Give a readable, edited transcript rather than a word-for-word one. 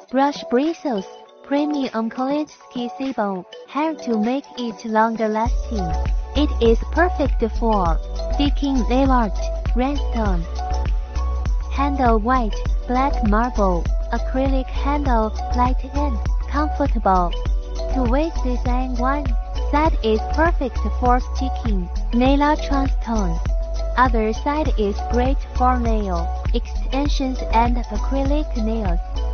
Brush bristles, premium kolinsky hair to make it longer lasting. It is perfect for sticking nail art, rhinestone. Handle white, black marble, acrylic handle, light and comfortable. Two-way design one side is perfect for sticking nail art stones. Other side is great for nail extensions and acrylic nails.